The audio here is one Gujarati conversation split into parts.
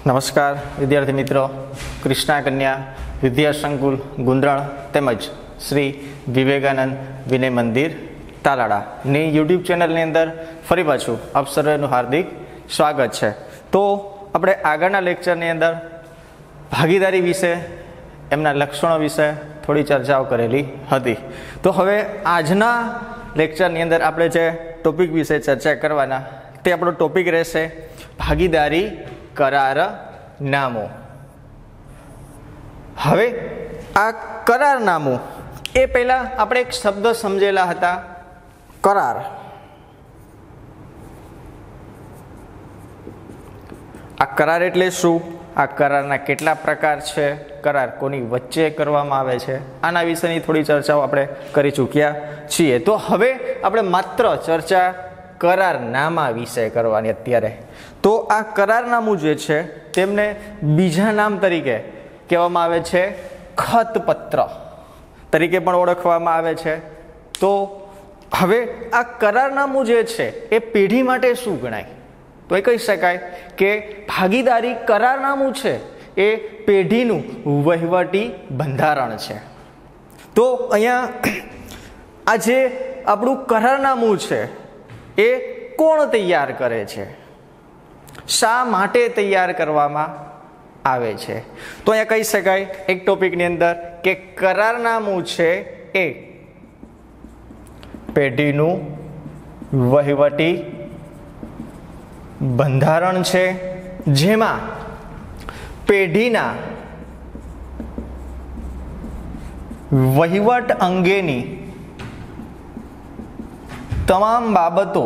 નમસ્કાર વિદ્યાર્થી મિત્રો, કૃષ્ણા કન્યા વિદ્યા સંકુલ ગુંદરણ તેમજ શ્રી વિવેકાનંદ વિનય મંદિર તાલાળાની યુટ્યુબ ચેનલની અંદર ફરી પાછું આપ સર્વેનું હાર્દિક સ્વાગત છે. તો આપણે આગળના લેક્ચરની અંદર ભાગીદારી વિશે, એમના લક્ષણો વિશે થોડી ચર્ચાઓ કરેલી હતી. તો હવે આજના લેક્ચરની અંદર આપણે જે ટોપિક વિશે ચર્ચા કરવાના તે આપણો ટોપિક રહેશે ભાગીદારી કરારનામું. હવે આ કરારનામું એ પહેલા આપણે એક શબ્દ સમજેલા હતા, કરાર. આ કરાર એટલે શું? આ કરારના કેટલા પ્રકાર છે? કરાર કોની વચ્ચે કરવામાં આવે છે? આના વિશેની થોડી ચર્ચાઓ આપણે કરી ચૂક્યા છીએ. તો હવે આપણે માત્ર ચર્ચા કરારનામા વિશે કરવાની અત્યારે. તો આ કરારનામું જે છે તેમને બીજા નામ તરીકે કહેવામાં આવે છે ખતપત્ર તરીકે પણ ઓળખવામાં આવે છે. તો હવે આ કરારનામું જે છે એ પેઢી માટે શું ગણાય? તો એ કહી શકાય કે ભાગીદારી કરારનામું છે એ પેઢીનું વહીવટી બંધારણ છે. તો અહીંયા આ જે આપણું કરારનામું છે એ કોણ તૈયાર કરે છે? શા માટે તૈયાર કરવામાં આવે છે? તો અહીંયા કહી શકાય એક ટોપિકની અંદર કે કરારનામું છે એ પેઢીનું વહીવટી બંધારણ છે, જેમાં પેઢીના વહીવટ અંગેની તમામ બાબતો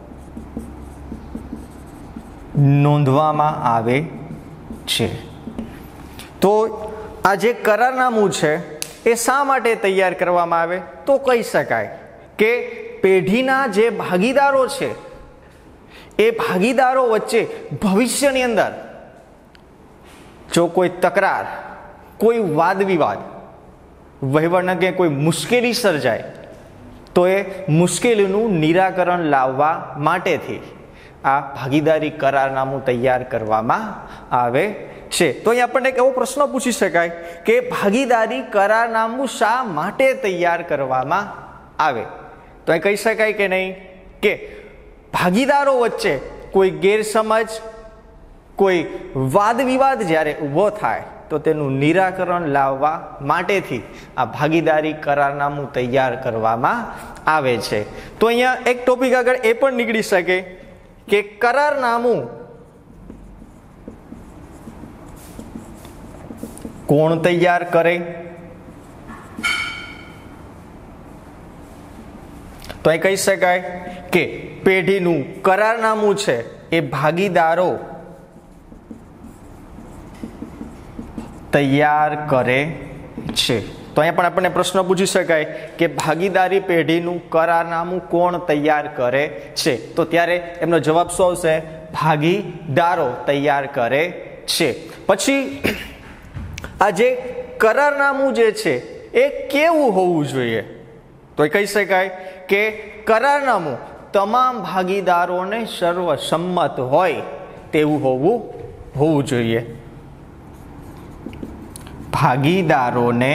નોંધવામાં આવે છે. તો આ જે કરારનામું છે એ શા માટે તૈયાર કરવામાં આવે? તો કહી શકાય કે પેઢીના જે ભાગીદારો છે એ ભાગીદારો વચ્ચે ભવિષ્યની અંદર જો કોઈ તકરાર, કોઈ વાદ વિવાદ, વહીવટના કે કોઈ મુશ્કેલી સર્જાય તો એ મુશ્કેલીનું નિરાકરણ લાવવા માટેથી આ ભાગીદારી કરારનામું તૈયાર કરવામાં આવે છે. તો અહીં આપણને એક એવો પ્રશ્ન પૂછી શકાય કે ભાગીદારી કરારનામું શા માટે તૈયાર કરવામાં આવે? તો એ કહી શકાય કે નહીં કે ભાગીદારો વચ્ચે કોઈ ગેરસમજ, કોઈ વાદ વિવાદ જ્યારે ઊભો થાય તો તેનું નિરાકરણ લાવવા માટેથી આ ભાગીદારી કરારનામું તૈયાર કરવામાં આવે છે. તો અહીંયા એક ટોપિક આગળ એ પણ નીકળી શકે કે કરારનામું કોણ તૈયાર કરે? તો એ કહી શકાય કે પેઢીનું કરારનામું છે એ ભાગીદારો તૈયાર કરે છે. તો અહીંયા પણ આપણને પ્રશ્ન પૂછી શકાય કે ભાગીદારી પેઢીનું કરારનામું કોણ તૈયાર કરે છે? તો ત્યારે એમનો જવાબ શું આવશે? ભાગીદારો તૈયાર કરે છે. પછી આ જે કરારનામું જે છે એ કેવું હોવું જોઈએ? તો એ કહી શકાય કે કરારનામું તમામ ભાગીદારોને સર્વસંમત હોય તેવું હોવું જોઈએ. ભાગીદારોને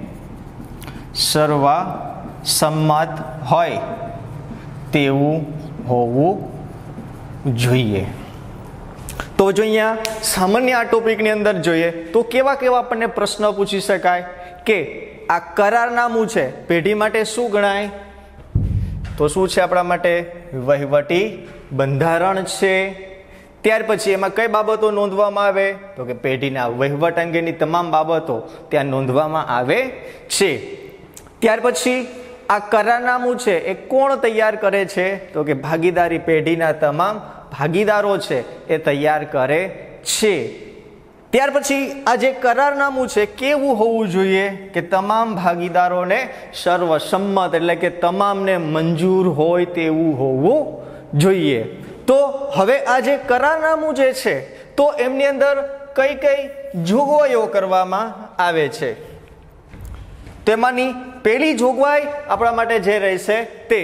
સર્વસંમત હોય તેવું હોવું જોઈએ. તો જો અહીંયા સામાન્ય આ ટોપિકની અંદર જોઈએ તો કેવા કેવા આપણને પ્રશ્ન પૂછી શકાય કે આ કરારનામું છે પેઢી માટે શું ગણાય? તો શું છે આપણા માટે? વહીવટી બંધારણ છે. ત્યાર પછી એમાં કઈ બાબતો નોંધવામાં આવે? તો કે પેઢીના વહીવટ અંગેની તમામ બાબતો ત્યાં નોંધવામાં આવે છે. ત્યાર પછી આ કરારનામું છે એ કોણ તૈયાર કરે છે? તો કે ભાગીદારી પેઢીના તમામ ભાગીદારો છે એ તૈયાર કરે છે. ત્યાર પછી આ જે કરારનામું છે કેવું હોવું જોઈએ? કે તમામ ભાગીદારોને સર્વસંમત એટલે કે તમામને મંજૂર હોય તેવું હોવું જોઈએ. તો હવે આ જે કરારનામું જે છે તો એમની અંદર કઈ કઈ જોગવાઈઓ કરવામાં આવે છે? તેમાંની પહેલી જોગવાઈ આપણા માટે જે રહેશે તે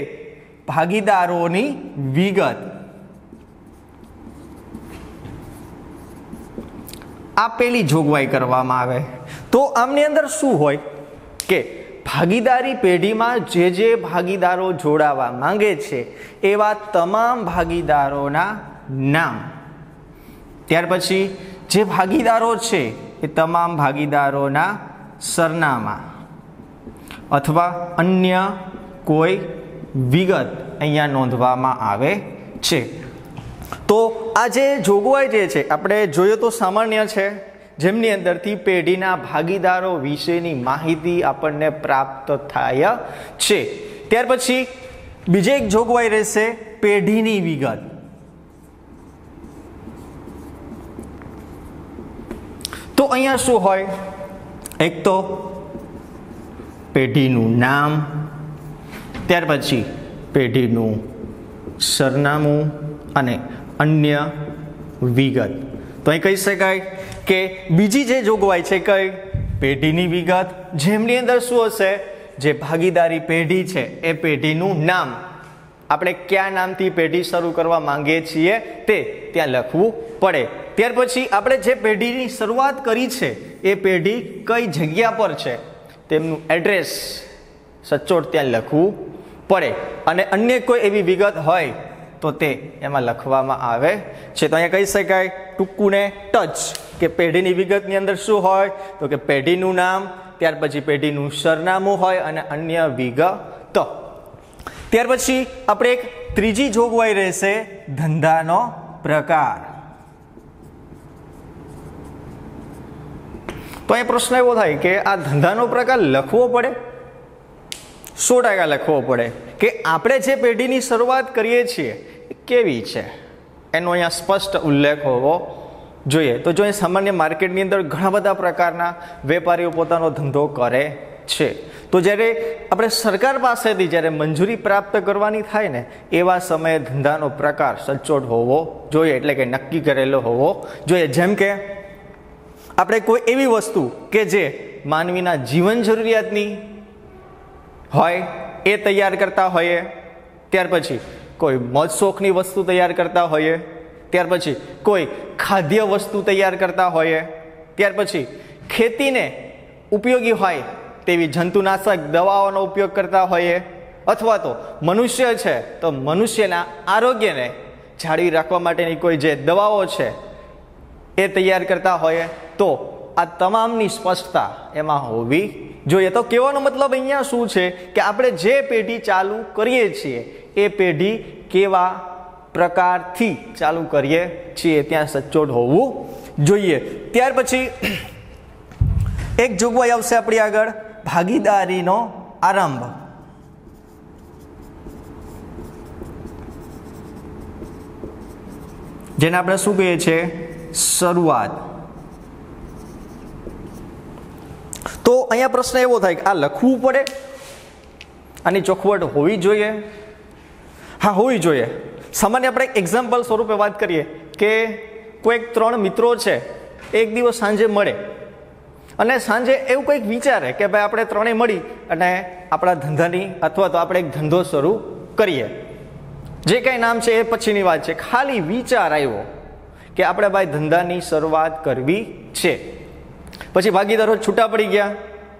ભાગીદારોની વિગત આપેલી જોગવાઈ કરવામાં આવે. તો આમની અંદર શું હોય કે ભાગીદારી પેઢીમાં જે ભાગીદારો જોડાવા માંગે છે એવા તમામ ભાગીદારોના નામ, ત્યાર પછી જે ભાગીદારો છે એ તમામ ભાગીદારોના સરનામા અથવા અન્ય કોઈ વિગત અહીંયા નોંધવામાં આવે છે. તો આ જે જોગવાઈ જે છે આપણે જોઈએ તો સામાન્ય છે, જેમની અંદરથી પેઢીના ભાગીદારો વિશેની માહિતી આપણને પ્રાપ્ત થાય છે. ત્યાર પછી બીજી એક જોગવાઈ રહેશે પેઢીની વિગત. તો અહીંયા શું હોય, એક તો પેઢીનું નામ, ત્યાર પછી પેઢીનું સરનામું અને અન્ય વિગત. તો અહીં કહી શકાય કે બીજી જે જોગવાઈ છે કઈ પેઢીની વિગત, જેમની અંદર શું હશે, જે ભાગીદારી પેઢી છે એ પેઢીનું નામ, આપણે કયા નામથી પેઢી શરૂ કરવા માંગીએ છીએ તે ત્યાં લખવું પડે. ત્યાર પછી આપણે જે પેઢીની શરૂઆત કરી છે એ પેઢી કઈ જગ્યા પર છે તેમનું એડ્રેસ સચોટ ત્યાં લખવું પડે. અને અન્ય કોઈ એવી વિગત હોય તો તે એમાં લખવામાં આવે છે. તો અહીંયા કહી શકાય ટૂંકું ને ટચ કે પેઢીની વિગતની અંદર શું હોય તો કે પેઢીનું નામ, ત્યાર પછી પેઢીનું સરનામું હોય અને અન્ય વિગત. ત્યાર પછી આપણે એક ત્રીજી જોગવાઈ રહેશે ધંધાનો પ્રકાર. તો એ પ્રશ્ન એવો થાય કે આ ધંધાનો પ્રકાર લખવો પડે, 100% લખવો પડે કે આપણે જે પેઢીની શરૂઆત કરીએ છીએ કેવી છે એનો અહીંયા સ્પષ્ટ ઉલ્લેખ હોવો જોઈએ. તો જો સામાન્ય માર્કેટની અંદર ઘણા બધા પ્રકારના વેપારીઓ પોતાનો ધંધો કરે છે, તો જ્યારે આપણે સરકાર પાસેથી જ્યારે મંજૂરી પ્રાપ્ત કરવાની થાય ને એવા સમયે ધંધાનો પ્રકાર સચોટ હોવો જોઈએ, એટલે કે નક્કી કરેલો હોવો જોઈએ. જેમ કે આપણે કોઈ એવી વસ્તુ કે જે માનવીના જીવન જરૂરિયાતની હોય એ તૈયાર કરતા હોઈએ, ત્યાર પછી કોઈ મોજ શોખની વસ્તુ તૈયાર કરતા હોઈએ, ત્યાર પછી કોઈ ખાદ્ય વસ્તુ તૈયાર કરતા હોઈએ, ત્યાર પછી ખેતીને ઉપયોગી હોય તેવી જંતુનાશક દવાઓનો ઉપયોગ કરતા હોઈએ, અથવા તો મનુષ્ય છે તો મનુષ્યના આરોગ્યને જાળવી રાખવા માટેની કોઈ જે દવાઓ છે એ તૈયાર કરતા હોઈએ, તો આ તમામની સ્પષ્ટતા એમાં હોવી જોઈએ. તો કહેવાનો મતલબ અહીંયા શું છે કે આપણે જે પેઢી ચાલુ કરીએ છીએ એ પેઢી કેવા પ્રકારથી ચાલુ કરીએ છીએ ત્યાં સચોટ હોવું જોઈએ. ત્યાર પછી એક જોગવાઈ આવશે આપણી આગળ ભાગીદારીનો આરંભ. જેને આપણે શું કહીએ છીએ શરૂઆત. તો અહીંયા પ્રશ્ન એવો થાય કે આ લખવું પડે, આની ચોખવટ હોવી જોઈએ? હા, હોવી જોઈએ. સામાન્ય આપણે એક્ઝામ્પલ સ્વરૂપે વાત કરીએ કે કોઈક 3 મિત્રો છે, એક દિવસ સાંજે મળે અને સાંજે એવું કંઈક વિચારે કે ભાઈ આપણે 3 મળી અને આપણા ધંધાની અથવા તો આપણે એક ધંધો શરૂ કરીએ. જે કંઈ નામ છે એ પછીની વાત છે, ખાલી વિચાર આવ્યો કે આપણે ભાઈ ધંધાની શરૂઆત કરવી છે. પછી ભાગીદારો છૂટા પડી ગયા,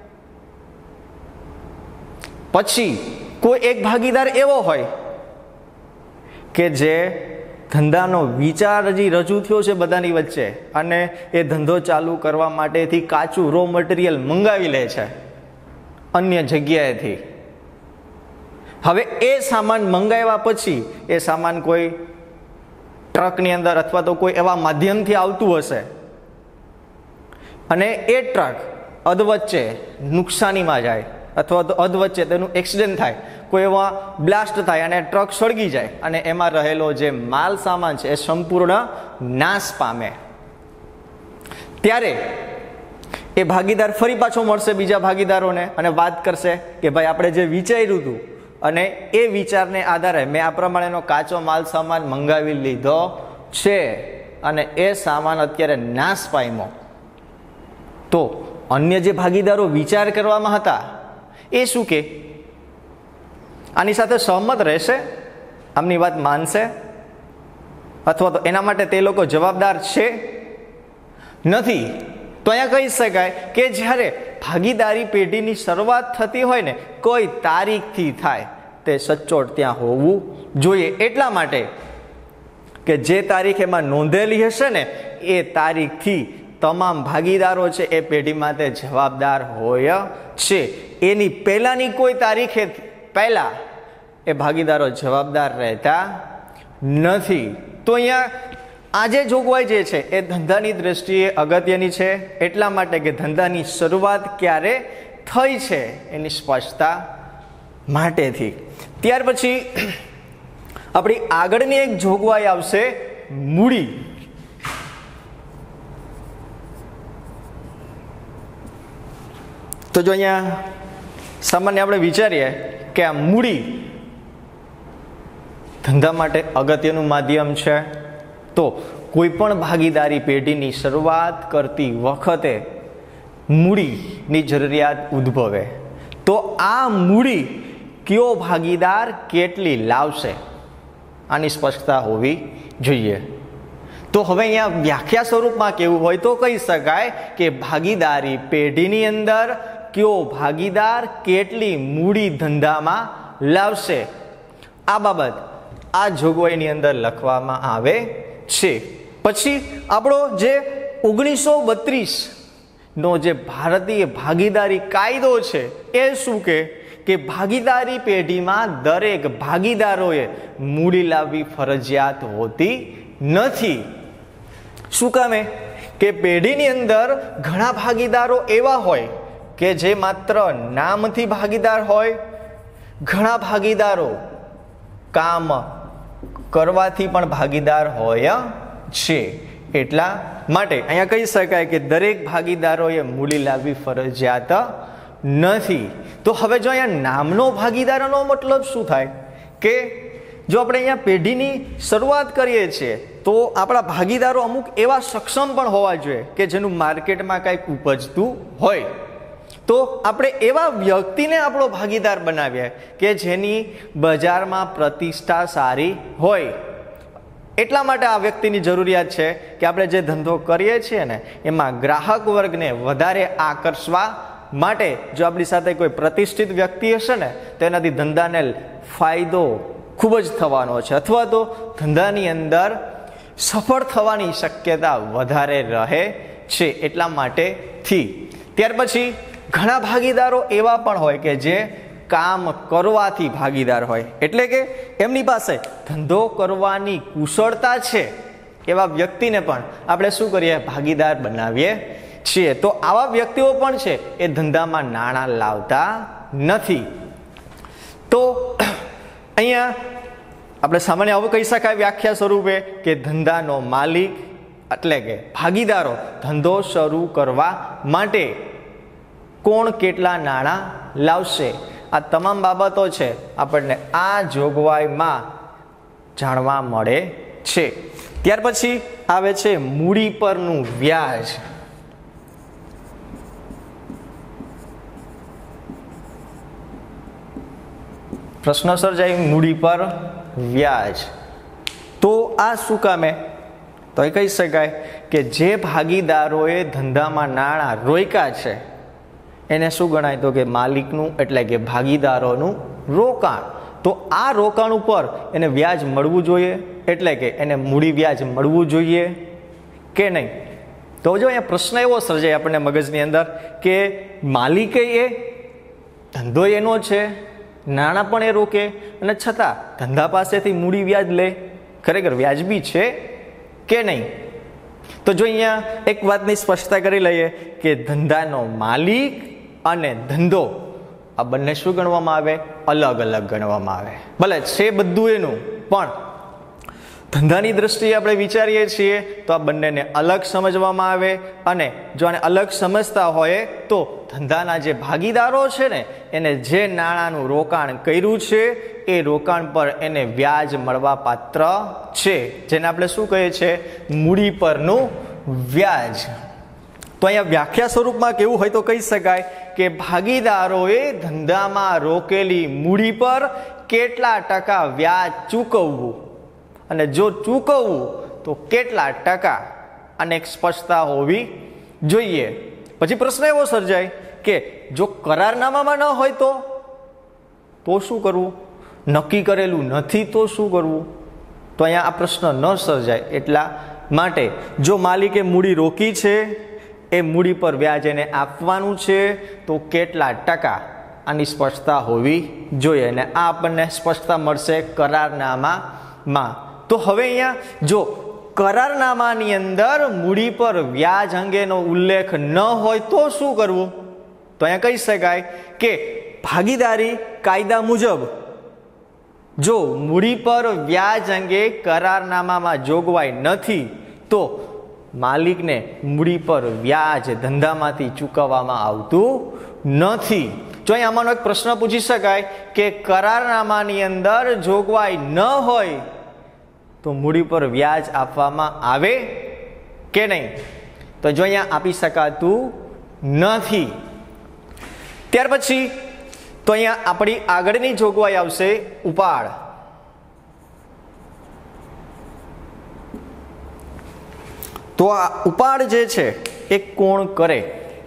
પછી કોઈ એક ભાગીદાર એવો હોય કે જે ધંધાનો વિચાર હજી રજૂ થયો છે બધાની વચ્ચે અને એ ધંધો ચાલુ કરવા માટેથી કાચું રો મટીરિયલ મંગાવી લે છે અન્ય જગ્યાએથી. હવે એ સામાન મંગાવ્યા પછી એ સામાન કોઈ ટ્રકની અંદર અથવા તો કોઈ એવા માધ્યમથી આવતું હશે અને એ ટ્રક અધવચ્ચે નુકસાનીમાં જાય અથવા તો અધવચ્ચે તેનું એક્સિડન્ટ થાય, કોઈ એવા બ્લાસ્ટ થાય અને ટ્રક સળગી જાય અને એમાં રહેલો જે માલ સામાન છે એ સંપૂર્ણ નાશ પામે, ત્યારે એ ભાગીદાર ફરી પાછો મળશે બીજા ભાગીદારોને અને વાત કરશે કે ભાઈ આપણે જે વિચાર્યું હતું અને એ વિચારને આધારે મેં આ પ્રમાણેનો કાચો માલ સામાન મંગાવી લીધો છે અને એ સામાન અત્યારે નાશ પામ્યો. તો અન્ય જે ભાગીદારો વિચાર કરવામાં હતા એ શું કે આની સાથે સહમત રહેશે, આમની વાત માનશે અથવા તો એના માટે તે લોકો જવાબદાર છે? નથી. તો અહીંયા કહી શકાય કે જ્યારે ભાગીદારી પેઢીની શરૂઆત થતી હોય ને કોઈ તારીખથી થાય તે સચોટ ત્યાં હોવું જોઈએ. એટલા માટે કે જે તારીખ એમાં નોંધેલી હશે ને એ તારીખથી તમામ ભાગીદારો છે એ પેઢી માટે જવાબદાર હોય છે. એની પહેલાની કોઈ તારીખે પહેલા એ ભાગીદારો જવાબદાર રહેતા નથી. તો અહીંયા આ જે જોગવાઈ જે છે એ ધંધાની દ્રષ્ટિએ અગત્યની છે. એટલા માટે કે ધંધાની શરૂઆત ક્યારે થઈ છે એની સ્પષ્ટતા માટેથી. ત્યાર પછી આપણી આગળની એક જોગવાઈ આવશે મૂડી. તો જો અહીંયા સામાન્ય આપણે વિચારીએ કે આ મૂડી ધંધા માટે અગત્યનું માધ્યમ છે. તો કોઈ પણ ભાગીદારી પેઢીની શરૂઆત કરતી વખતે મૂડીની જરૂરિયાત ઉદ્ભવે. તો આ મૂડી કયો ભાગીદાર કેટલી લાવશે આની સ્પષ્ટતા હોવી જોઈએ. તો હવે અહીંયા વ્યાખ્યા સ્વરૂપમાં કેવું હોય તો કહી શકાય કે ભાગીદારી પેઢીની અંદર કયો ભાગીદાર કેટલી મૂડી ધંધામાં લાવશે આ બાબત આ જોગવાઈની અંદર લખવામાં આવે છે. પછી આપણો જે 1932 નો જે ભારતીય ભાગીદારી કાયદો છે એ શું કે ભાગીદારી પેઢીમાં દરેક ભાગીદારોએ મૂડી લાવવી ફરજિયાત હોતી નથી. શું કામે કે પેઢીની અંદર ઘણા ભાગીદારો એવા હોય કે જે માત્ર નામથી ભાગીદાર હોય, ઘણા ભાગીદારો કામ કરવાથી પણ ભાગીદાર હોય છે. એટલા માટે અહીંયા કહી શકાય કે દરેક ભાગીદારોએ મૂડી લાવવી ફરજિયાત નથી. તો હવે જો અહીંયા નામનો ભાગીદારનો મતલબ શું થાય કે જો આપણે અહીંયા પેઢીની શરૂઆત કરીએ છીએ તો આપણા ભાગીદારો અમુક એવા સક્ષમ પણ હોવા જોઈએ કે જેનું માર્કેટમાં કંઈક ઉપજતું હોય. તો આપણે એવા વ્યક્તિને આપણો ભાગીદાર બનાવીએ કે જેની બજારમાં પ્રતિષ્ઠા સારી હોય. એટલા માટે આ વ્યક્તિની જરૂરિયાત છે કે આપણે જે ધંધો કરીએ છીએ ને એમાં ગ્રાહક વર્ગને વધારે આકર્ષવા માટે જો આપણી સાથે કોઈ પ્રતિષ્ઠિત વ્યક્તિ હશે ને તો એનાથી ધંધાને ફાયદો ખૂબ જ થવાનો છે અથવા તો ધંધાની અંદર સફળ થવાની શક્યતા વધારે રહે છે. એટલા માટેથી ત્યાર પછી ઘણા ભાગીદારો એવા પણ હોય કે જે કામ કરવાથી ભાગીદાર હોય, એટલે કે એમની પાસે ધંધો કરવાની કુશળતા છે એવા વ્યક્તિને પણ આપણે શું કરીએ ભાગીદાર બનાવીએ છીએ. તો આવા વ્યક્તિઓ પણ છે એ ધંધામાં નાણાં લાવતા નથી. તો અહીંયા આપણે સામાન્ય આવું કહી શકાય વ્યાખ્યા સ્વરૂપે કે ધંધાનો માલિક એટલે કે ભાગીદારો ધંધો શરૂ કરવા માટે કોણ કેટલા નાણાં લાવશે આ તમામ બાબતો છે આપણને આ જોગવાઈમાં જાણવા મળે છે. ત્યાર પછી આવે છે મૂડી પરનું વ્યાજ. પ્રશ્ન સર્જાય મૂડી પર વ્યાજ. તો આ શું કામે તો એ કહી શકાય કે જે ભાગીદારોએ ધંધામાં નાણાં રોક્યા છે એને શું ગણાય તો કે માલિકનું એટલે કે ભાગીદારોનું રોકાણ. તો આ રોકાણ ઉપર એને વ્યાજ મળવું જોઈએ, એટલે કે એને મૂડી વ્યાજ મળવું જોઈએ કે નહીં. તો જો અહીંયા પ્રશ્ન એવો સર્જાય આપણને મગજની અંદર કે માલિકે એ ધંધો એનો છે, નાણાં પણ એ રોકે અને છતાં ધંધા પાસેથી મૂડી વ્યાજ લે, ખરેખર વ્યાજબી છે કે નહીં. તો જો અહીંયા એક વાતની સ્પષ્ટતા કરી લઈએ કે ધંધાનો માલિક અને ધંધો આ બંને શું ગણવામાં આવે અલગ અલગ ગણવામાં આવે. ભલે છે બધું એનું પણ ધંધાની દ્રષ્ટિએ આપણે વિચારીએ છીએ તો આ બંનેને અલગ સમજવામાં આવે. અને જો આને અલગ સમજતા હોય તો ધંધાના જે ભાગીદારો છે ને એને જે નાણાંનું રોકાણ કર્યું છે એ રોકાણ પર એને વ્યાજ મળવા પાત્ર છે, જેને આપણે શું કહીએ છીએ મૂડી પરનું વ્યાજ. તો અહીંયા વ્યાખ્યા સ્વરૂપમાં કેવું હોય તો કહી શકાય કે ભાગીદારોએ ધંધામાં રોકેલી મૂડી પર કેટલા ટકા વ્યાજ ચૂકવવું અને જો ચૂકવવું તો કેટલા ટકા અને એક સ્પષ્ટતા હોવી જોઈએ. પછી પ્રશ્ન એવો સર્જાય કે જો કરારનામામાં ન હોય તો શું કરવું? નક્કી કરેલું નથી તો શું કરવું? તો અહીંયા આ પ્રશ્ન ન સર્જાય એટલા માટે જો માલિકે મૂડી રોકી છે, એ મૂડી પર વ્યાજ એને આપવાનું છે, તો કેટલા ટકા, આની સ્પષ્ટતા હોવી જોઈએ. અને આ આપણને સ્પષ્ટતા મળશે કરારનામામાં. તો હવે અહીંયા જો કરારનામાની અંદર મૂડી પર વ્યાજ અંગેનો ઉલ્લેખ ન હોય તો શું કરવું? તો અહીંયા કહી શકાય કે ભાગીદારી કાયદા મુજબ જો મૂડી પર વ્યાજ અંગે કરારનામામાં જોગવાઈ નથી તો માલિકને મૂડી પર વ્યાજ ધંધામાંથી ચૂકવવામાં આવતું નથી. જો અહીં આમાંનો એક પ્રશ્ન પૂછી શકાય કે કરારનામાની અંદર જોગવાઈ ન હોય તો મૂડી પર વ્યાજ આપવામાં આવે કે નહીં? તો જો અહીંયા આપી શકાતું નથી. ત્યાર પછી તો અહીંયા આપણી આગળની જોગવાઈ આવશે ઉપાડ. તો આ ઉપાડ જે છે એ કોણ કરે?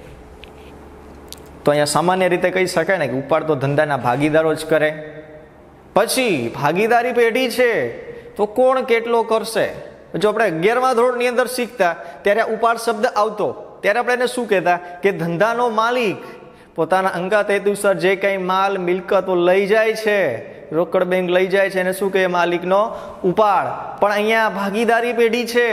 તો અહીંયા સામાન્ય રીતે કહી શકાય ને કે ઉપાડ તો ધંધાના ભાગીદારો જ કરે. પછી ભાગીદારી પેઢી છે તો કોણ કેટલો કરશે? જો આપણે 11મા ધોરણની અંદર શીખતા ત્યારે ઉપાડ શબ્દ આવતો ત્યારે આપણે એને શું કહેતા કે ધંધાનો માલિક પોતાના અંગાત હેતુસર જે કંઈ માલ મિલકતો લઈ જાય છે, રોકડ બેંક લઈ જાય છે, એને શું કહે? માલિકનો ઉપાડ. પણ અહીંયા ભાગીદારી પેઢી છે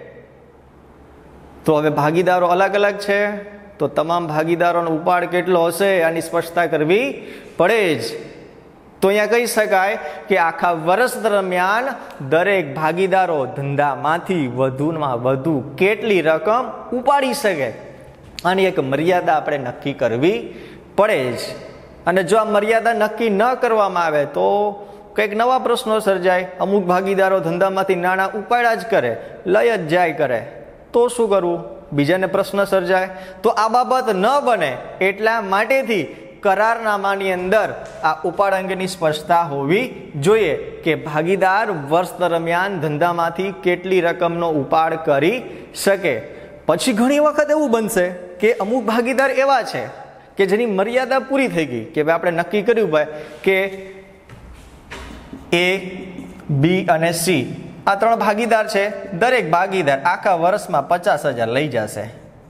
તો હવે ભાગીદારો અલગ અલગ છે, તો તમામ ભાગીદારોનો ઉપાડ કેટલો હશે આની સ્પષ્ટતા કરવી પડે જ. તો અહીંયા કહી શકાય કે આખા વર્ષ દરમિયાન દરેક ભાગીદારો ધંધામાંથી વધુમાં વધુ કેટલી રકમ ઉપાડી શકે, આની એક મર્યાદા આપણે નક્કી કરવી પડે જ. અને જો આ મર્યાદા નક્કી ન કરવામાં આવે તો કંઈક નવા પ્રશ્નો સર્જાય. અમુક ભાગીદારો ધંધામાંથી નાણાં ઉપાડ્યા જ કરે, લઈ જ જાય કરે, તો શું કરવું? બીજાને પ્રશ્ન સર્જાય. તો આ બાબત ન બને એટલા માટેથી કરારનામાની અંદર આ ઉપાડ અંગેની સ્પષ્ટતા હોવી જોઈએ કે ભાગીદાર વર્ષ દરમિયાન ધંધામાંથી કેટલી રકમનો ઉપાડ કરી શકે. પછી ઘણી વખત એવું બનશે કે અમુક ભાગીદાર એવા છે કે જેની મર્યાદા પૂરી થઈ ગઈ કે ભાઈ આપણે નક્કી કર્યું ભાઈ કે A, B અને C આ 3 ભાગીદાર છે, દરેક ભાગીદાર આખા વર્ષમાં 50,000 લઈ જશે.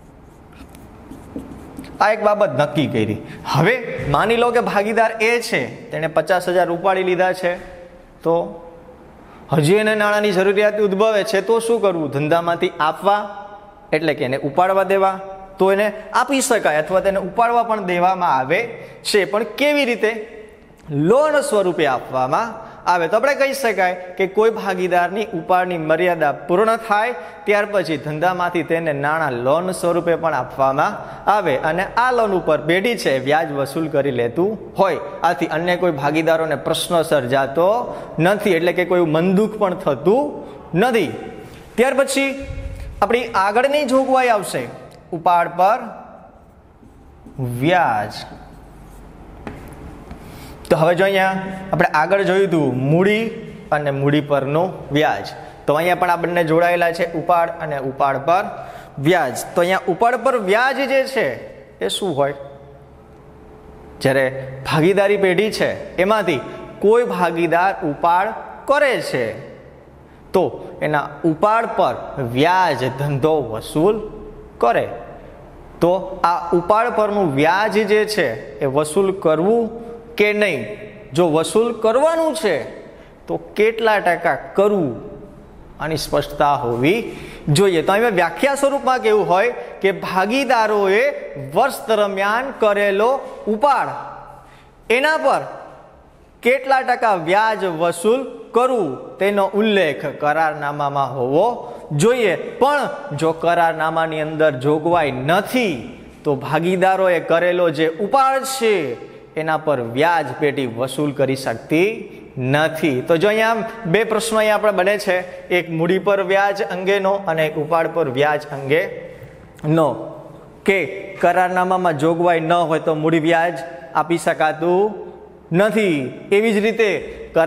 આ એક બાબત નક્કી કરી. હવે માની લો કે ભાગીદાર A છે તેણે 50,000 ઉપાડી લીધા છે, તો હજી એને નાણાંની જરૂરિયાત ઉદ્ભવે છે, તો શું કરવું? ધંધામાંથી આપવા એટલે કે એને ઉપાડવા દેવા, તો એને આપી શકાય અથવા તેને ઉપાડવા પણ દેવામાં આવે છે. પણ કેવી રીતે? લોન સ્વરૂપે આપવામાં આવે. તો આપણે કહી શકાય કે કોઈ ભાગીદારની ઉપાડની મર્યાદા પૂર્ણ થાય ત્યાર પછી ધંધામાંથી તેને નાણાં લોન સ્વરૂપે પણ આપવામાં આવે અને આ લોન ઉપર પેઢી છે વ્યાજ વસૂલ કરી લેતું હોય. આથી અન્ય કોઈ ભાગીદારોને પ્રશ્ન સર્જાતો નથી, એટલે કે કોઈ મનદુખ પણ થતું નથી. ત્યાર પછી આપણી આગળની જોગવાઈ આવશે ઉપાડ પર વ્યાજ. તો હવે જો અહીંયા આપણે આગળ જોયું હતું મૂડી અને મૂડી પરનું વ્યાજ, તો અહીંયા પણ આ બંને જોડાયેલા છે, ઉપાડ અને ઉપાડ પર વ્યાજ. તો અહીંયા ઉપાડ પર વ્યાજ જે છે એ શું હોય? જ્યારે ભાગીદારી પેઢી છે એમાંથી કોઈ ભાગીદાર ઉપાડ કરે છે તો એના ઉપાડ પર વ્યાજ ધંધો વસૂલ કરે. તો આ ઉપાડ પરનું વ્યાજ જે છે એ વસૂલ કરવું કે નહીં? જો વસૂલ કરવાનું છે તો કેટલા ટકા કરવું આની સ્પષ્ટતા હોવી જોઈએ. તો અહીંયા વ્યાખ્યા સ્વરૂપમાં કેવું હોય કે ભાગીદારોએ વર્ષ દરમિયાન કરેલો ઉપાડ એના પર કેટલા ટકા વ્યાજ વસૂલ કરવું તેનો ઉલ્લેખ કરારનામામાં હોવો જોઈએ. પણ જો કરારનામાની અંદર જોગવાઈ નથી તો ભાગીદારોએ કરેલો જે ઉપાડ છે એના પર વ્યાજ પેઢી વસૂલ કરી શકતી નથી. તો જો અહીંયા 2 પ્રશ્નો અહીંયા આપણે બને છે, એક મૂડી પર વ્યાજ અંગેનો અને એક ઉપાડ પર વ્યાજ અંગેનો, કે કરારનામામાં જોગવાઈ ન હોય તો મૂડી વ્યાજ આપી શકાતું નથી. એવી જ રીતે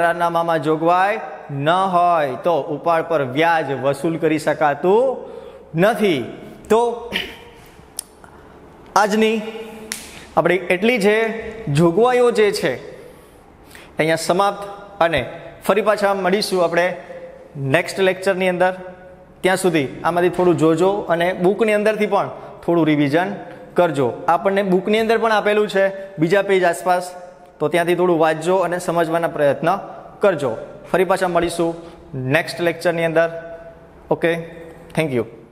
કરારનામામાં જોગવાઈ ન હોય તો ઉપાડ પર વ્યાજ વસૂલ કરી શકાતું નથી. તો આજની આપણી એટલી જે જોગવાઈઓ જે છે અહીંયા સમાપ્ત, અને ફરી પાછા મળીશું આપણે નેક્સ્ટ લેક્ચરની અંદર. ત્યાં સુધી આમાંથી થોડું જોજો અને બુકની અંદરથી પણ થોડું રિવિઝન કરજો. આપણને બુકની અંદર પણ આપેલું છે બીજા પેજ આસપાસ, તો ત્યાંથી થોડું વાંચજો અને સમજવાના પ્રયત્ન કરજો. ફરી પાછા મળીશું નેક્સ્ટ લેક્ચરની અંદર. Okay, thank you.